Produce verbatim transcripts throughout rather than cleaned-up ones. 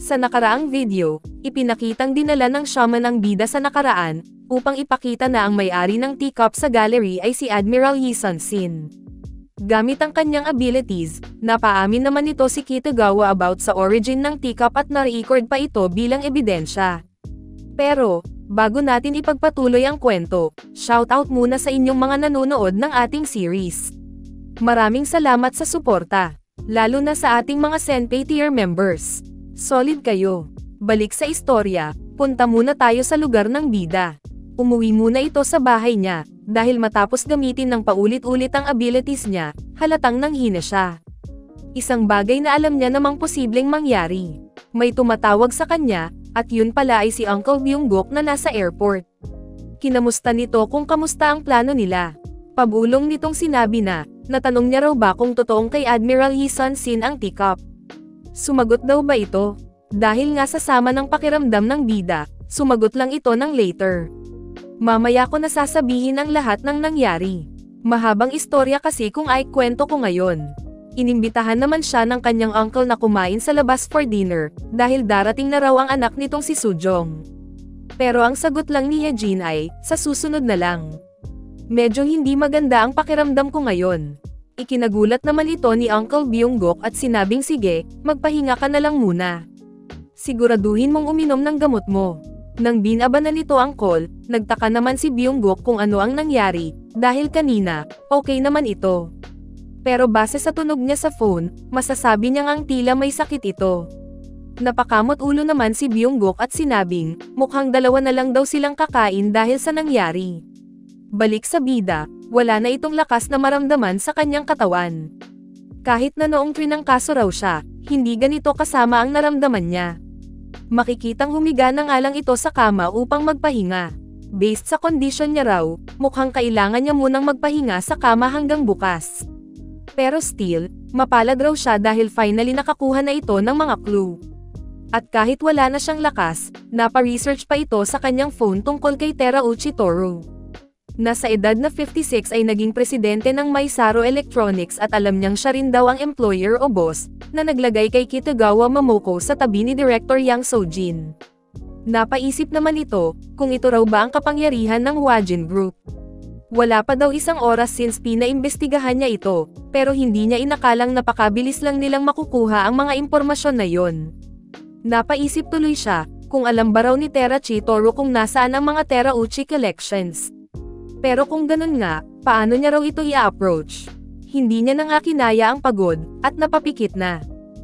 Sa nakaraang video, ipinakitang dinala ng shaman ang bida sa nakaraan, upang ipakita na ang may-ari ng teacup sa gallery ay si Admiral Yi Sun-sin. Gamit ang kanyang abilities, napaamin naman nito si Kitagawa about sa origin ng teacup at na-record pa ito bilang ebidensya. Pero, bago natin ipagpatuloy ang kwento, shoutout muna sa inyong mga nanonood ng ating series. Maraming salamat sa suporta, lalo na sa ating mga Senpai tier members. Solid kayo. Balik sa istorya, punta muna tayo sa lugar ng bida. Umuwi muna ito sa bahay niya, dahil matapos gamitin ng paulit-ulit ang abilities niya, halatang nanghina siya. Isang bagay na alam niya namang posibleng mangyari. May tumatawag sa kanya, at yun pala ay si Uncle Byung-guk na nasa airport. Kinamusta nito kung kamusta ang plano nila. Pabulong nitong sinabi na, natanong niya raw ba kung totoong kay Admiral Yi Sun-sin ang teacup. Sumagot daw ba ito? Dahil nga sa sama ng pakiramdam ng bida, sumagot lang ito ng later. Mamaya ko nasasabihin ang lahat ng nangyari. Mahabang istorya kasi kung ay kwento ko ngayon. Inimbitahan naman siya ng kanyang uncle na kumain sa labas for dinner, dahil darating na raw ang anak nitong si Sujong. Pero ang sagot lang ni Yejin ay, sa susunod na lang. Medyo hindi maganda ang pakiramdam ko ngayon. Ikinagulat naman ito ni Uncle Byung-guk at sinabing sige, magpahinga ka na lang muna. Siguraduhin mong uminom ng gamot mo. Nang binabanan nito ang call, nagtaka naman si Byung-guk kung ano ang nangyari, dahil kanina, okay naman ito. Pero base sa tunog niya sa phone, masasabi niyang ang tila may sakit ito. Napakamot ulo naman si Byung-guk at sinabing, mukhang dalawa na lang daw silang kakain dahil sa nangyari. Balik sa bida, wala na itong lakas na maramdaman sa kanyang katawan. Kahit na noong trinangkaso raw siya, hindi ganito kasama ang naramdaman niya. Makikitang humiga na nga lang ito sa kama upang magpahinga. Based sa kondisyon niya raw, mukhang kailangan niya munang magpahinga sa kama hanggang bukas. Pero still, mapalad raw siya dahil finally nakakuha na ito ng mga clue. At kahit wala na siyang lakas, napa-research pa ito sa kanyang phone tungkol kay Terauchi Toru. Nasa edad na fifty-six ay naging presidente ng Maisaro Electronics at alam niyang siya rin daw ang employer o boss, na naglagay kay Kitagawa Momoko sa tabi ni Director Yang Sojin. Napaisip naman ito, kung ito raw ba ang kapangyarihan ng Hwajin Group. Wala pa daw isang oras since pinaimbestigahan niya ito, pero hindi niya inakalang napakabilis lang nilang makukuha ang mga impormasyon na yon. Napaisip tuloy siya, kung alam ba raw ni Terauchi Toru kung nasaan ang mga Terauchi collections. Pero kung ganun nga, paano niya raw ito i-approach? Hindi niya na nga kinaya ang pagod, at napapikit na.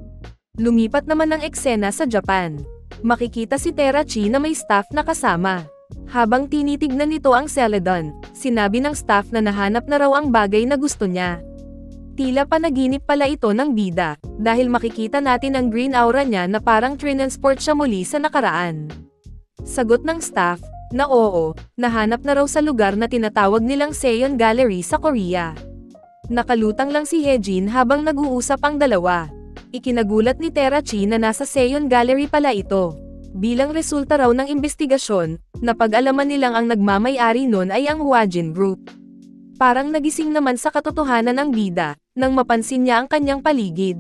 Lumipat naman ang eksena sa Japan. Makikita si Terauchi na may staff na kasama. Habang tinitignan nito ang Celadon, sinabi ng staff na nahanap na raw ang bagay na gusto niya. Tila panaginip pala ito ng bida, dahil makikita natin ang green aura niya na parang trinansport siya muli sa nakaraan. Sagot ng staff, na oo, nahanap na raw sa lugar na tinatawag nilang Seon Gallery sa Korea. Nakalutang lang si Yejin habang nag-uusap ang dalawa. Ikinagulat ni Terauchi na nasa Seon Gallery pala ito. Bilang resulta raw ng investigasyon, napag-alaman nilang ang nagmamay-ari nun ay ang Hwajin Group. Parang nagising naman sa katotohanan ng bida, nang mapansin niya ang kanyang paligid.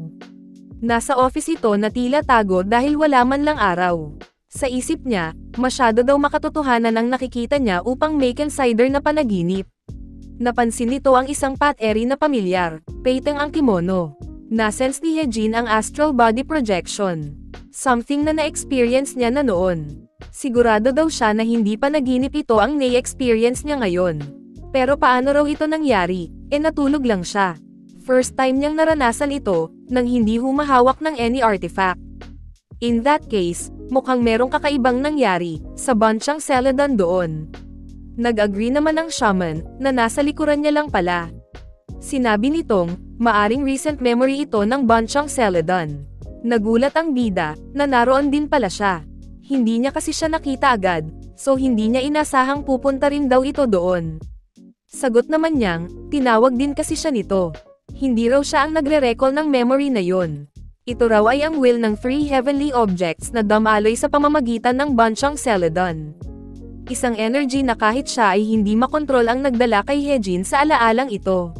Nasa office ito na tila tago dahil wala man lang araw. Sa isip niya, masyado daw makatotohanan ang nakikita niya upang make consider na panaginip. Napansin nito ang isang pat-eri na pamilyar, paiteng ang kimono. Nasense ni Yejin ang astral body projection. Something na na-experience niya na noon. Sigurado daw siya na hindi panaginip ito ang na-experience niya ngayon. Pero paano raw ito nangyari? E natulog lang siya. First time niyang naranasan ito, nang hindi humahawak ng any artifact. In that case, mukhang merong kakaibang nangyari, sa bansyang Celadon doon. Nag-agree naman ang shaman, na nasa likuran niya lang pala. Sinabi nitong, maaring recent memory ito ng bansyang Celadon. Nagulat ang bida, na naroon din pala siya. Hindi niya kasi siya nakita agad, so hindi niya inasahang pupunta rin daw ito doon. Sagot naman niyang, tinawag din kasi siya nito. Hindi raw siya ang nagre-recall ng memory na yon. Ito raw ay ang will ng three heavenly objects na damaloy sa pamamagitan ng bansyang Celadon. Isang energy na kahit siya ay hindi makontrol ang nagdala kay Yejin sa alaalang ito.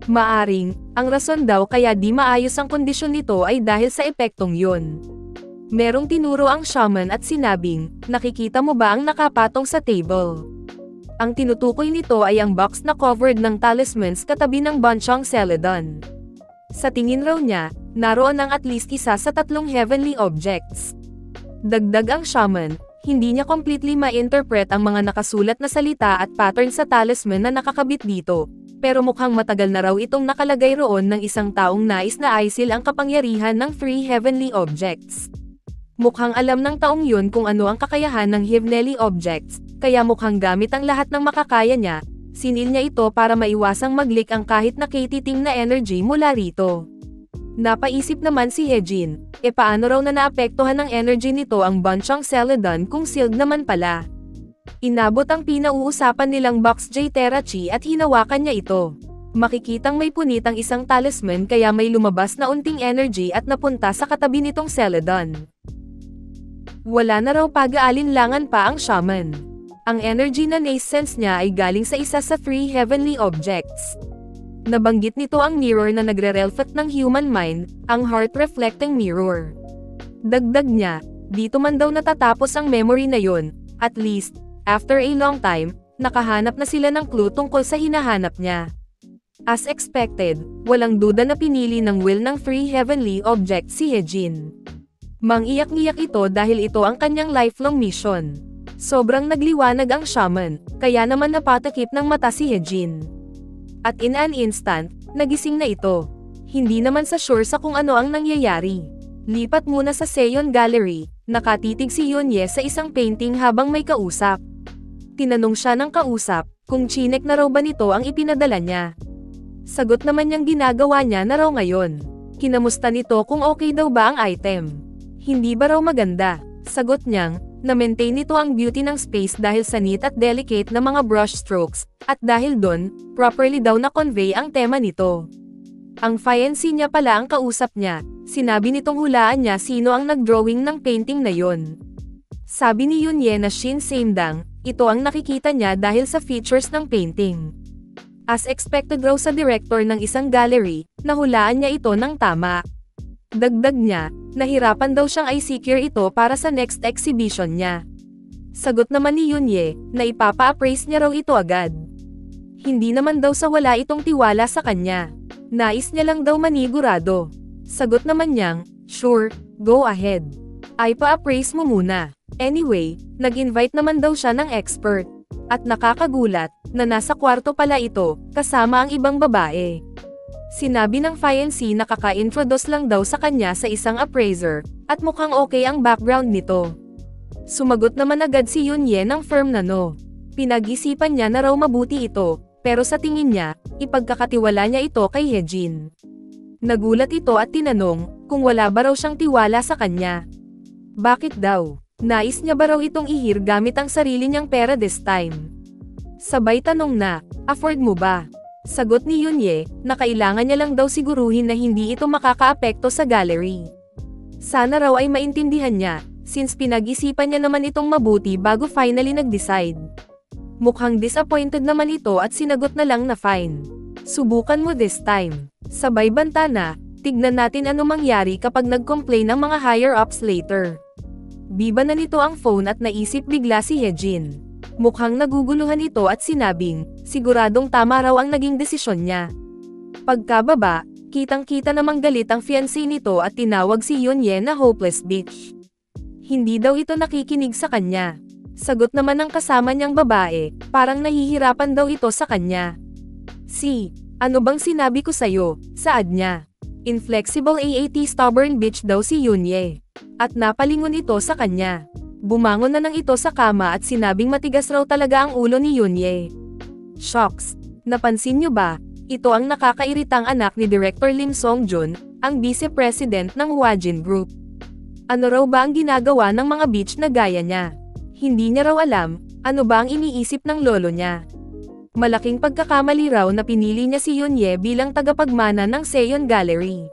Maaring, ang rason daw kaya di maayos ang kondisyon nito ay dahil sa epektong yun. Merong tinuro ang shaman at sinabing, nakikita mo ba ang nakapatong sa table? Ang tinutukoy nito ay ang box na covered ng talismans katabi ng Banchong Celadon. Sa tingin raw niya, naroon ang at least isa sa tatlong heavenly objects. Dagdag ang shaman, hindi niya completely ma-interpret ang mga nakasulat na salita at pattern sa talisman na nakakabit dito, pero mukhang matagal na raw itong nakalagay roon ng isang taong nais na aisil ang kapangyarihan ng three heavenly objects. Mukhang alam ng taong yun kung ano ang kakayahan ng heavenly objects, kaya mukhang gamit ang lahat ng makakaya niya, sinil niya ito para maiwasang mag-leak ang kahit nakititing na energy mula rito. Napaisip naman si Hejin, e paano raw na naapektuhan ng energy nito ang Banchong Celadon kung sealed naman pala. Inabot ang pinauusapan nilang Box J Terachi at hinawakan niya ito. Makikitang may punit ang isang talisman kaya may lumabas na unting energy at napunta sa katabi nitong Celadon. Wala na raw pag-aalinlangan pa ang shaman. Ang energy na nasense niya ay galing sa isa sa three heavenly objects. Nabanggit nito ang mirror na nagre-reflect ng human mind, ang heart-reflecting mirror. Dagdag niya, dito man daw natatapos ang memory na yon, at least, after a long time, nakahanap na sila ng clue tungkol sa hinahanap niya. As expected, walang duda na pinili ng will ng three heavenly objects si Hejin. Mangiyak-ngiyak ito dahil ito ang kanyang lifelong mission. Sobrang nagliwanag ang shaman, kaya naman napatakip ng mata si Hejin. At in an instant, nagising na ito. Hindi naman sa sure sa kung ano ang nangyayari. Lipat muna sa Seon Gallery, nakatitig si Yunye sa isang painting habang may kausap. Tinanong siya ng kausap, kung chinek na raw ba nito ang ipinadala niya. Sagot naman niyang ginagawa niya na raw ngayon. Kinamusta nito kung okay daw ba ang item. Hindi ba raw maganda? Sagot niyang, na-maintain nito ang beauty ng space dahil sa neat at delicate na mga brush strokes, at dahil doon, properly daw na-convey ang tema nito. Ang fiancé niya pala ang kausap niya, sinabi nitong hulaan niya sino ang nag-drawing ng painting na yon. Sabi ni Yunye na Shin Samdang, ito ang nakikita niya dahil sa features ng painting. As expected raw sa director ng isang gallery, nahulaan niya ito ng tama. Dagdag niya, nahirapan daw siyang i-secure ito para sa next exhibition niya. Sagot naman ni Yunye, na ipapa-appraise niya raw ito agad. Hindi naman daw sa wala itong tiwala sa kanya. Nais niya lang daw manigurado. Sagot naman niyang, sure, go ahead. Ay pa-appraise mo muna. Anyway, nag-invite naman daw siya ng expert. At nakakagulat, na nasa kwarto pala ito, kasama ang ibang babae. Sinabi ng fiancé na kaka-introduce lang daw sa kanya sa isang appraiser, at mukhang okay ang background nito. Sumagot naman agad si Yunye ng firm na no. Pinag-isipan niya na raw mabuti ito, pero sa tingin niya, ipagkakatiwala niya ito kay Hejin. Nagulat ito at tinanong, kung wala ba raw siyang tiwala sa kanya. Bakit daw? Nais niya ba raw itong ihir gamit ang sarili niyang pera this time? Sabay tanong na, afford mo ba? Sagot ni Yunye, na kailangan niya lang daw siguruhin na hindi ito makakaapekto sa gallery. Sana raw ay maintindihan niya, since pinag-isipan niya naman itong mabuti bago finally nag-decide. Mukhang disappointed naman ito at sinagot na lang na fine. Subukan mo this time. Sabay banta na, tignan natin ano mangyari kapag nag-complain ng mga higher-ups later. Biba na nito ang phone at naisip bigla si Hejin. Mukhang naguguluhan ito at sinabing, siguradong tama raw ang naging desisyon niya. Pagkababa, kitang-kita namang galit ang fiancé nito at tinawag si Yunye na hopeless bitch. Hindi daw ito nakikinig sa kanya. Sagot naman ng kasama niyang babae, parang nahihirapan daw ito sa kanya. Si, ano bang sinabi ko sa'yo, saad niya. Inflexible at stubborn bitch daw si Yunye. At napalingon ito sa kanya. Bumangon na nang ito sa kama at sinabing matigas raw talaga ang ulo ni Yunye. Shocks! Napansin niyo ba? Ito ang nakakairitang anak ni Director Lim Songjun, ang Vice President ng Huajin Group. Ano raw ba ang ginagawa ng mga bitch na gaya niya? Hindi niya raw alam, ano ba ang iniisip ng lolo niya. Malaking pagkakamali raw na pinili niya si Yunye bilang tagapagmana ng Seon Gallery.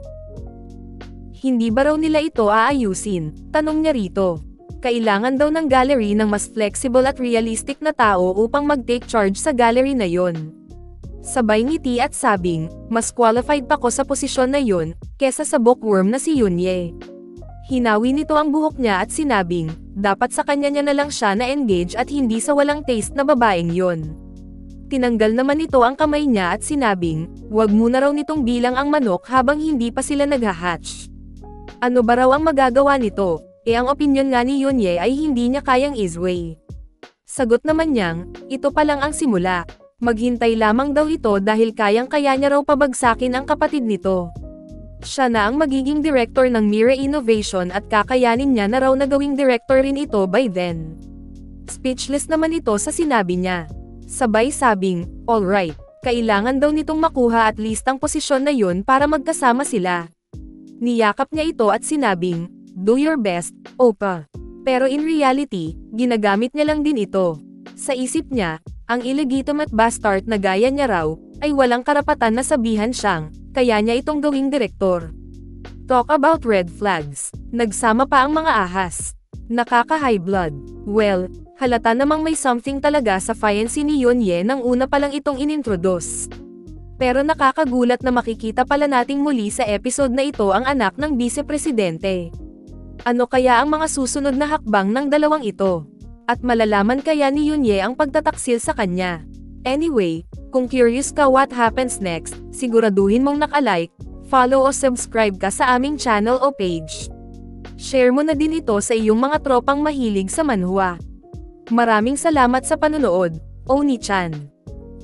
Hindi ba raw nila ito aayusin? Tanong niya rito. Kailangan daw ng gallery ng mas flexible at realistic na tao upang mag-take charge sa gallery na yon. Sabay ngiti at sabing, mas qualified pa ko sa posisyon na yon, kesa sa bookworm na si Yunye. Hinawi nito ang buhok niya at sinabing, dapat sa kanya niya na lang siya na-engage at hindi sa walang taste na babaeng yon. Tinanggal naman nito ang kamay niya at sinabing, wag muna raw nitong bilang ang manok habang hindi pa sila naghahatch. Ano ba raw ang magagawa nito? E ang opinyon nga ni Yunye ay hindi niya kayang isway. Sagot naman niyang, ito pa lang ang simula. Maghintay lamang daw ito dahil kayang-kaya niya raw pabagsakin ang kapatid nito. Siya na ang magiging director ng Mira Innovation at kakayanin niya na raw na gawing director rin ito by then. Speechless naman ito sa sinabi niya. Sabay sabing, alright, kailangan daw nitong makuha at least ang posisyon na yun para magkasama sila. Niyakap niya ito at sinabing, do your best, Opa. Pero in reality, ginagamit niya lang din ito. Sa isip niya, ang illegitimate bastard na gaya niya raw, ay walang karapatan na sabihan siyang, kaya niya itong gawing direktor. Talk about red flags. Nagsama pa ang mga ahas. Nakaka-high blood. Well, halata namang may something talaga sa fiancé ni Yunye nang una pa lang itong inintroduce. Pero nakakagulat na makikita pala nating muli sa episode na ito ang anak ng vice-presidente. Ano kaya ang mga susunod na hakbang ng dalawang ito? At malalaman kaya ni Yunye ang pagtataksil sa kanya? Anyway, kung curious ka what happens next, siguraduhin mong naka-like, follow o subscribe ka sa aming channel o page. Share mo na din ito sa iyong mga tropang mahilig sa manhwa. Maraming salamat sa panonood, Oni-chan.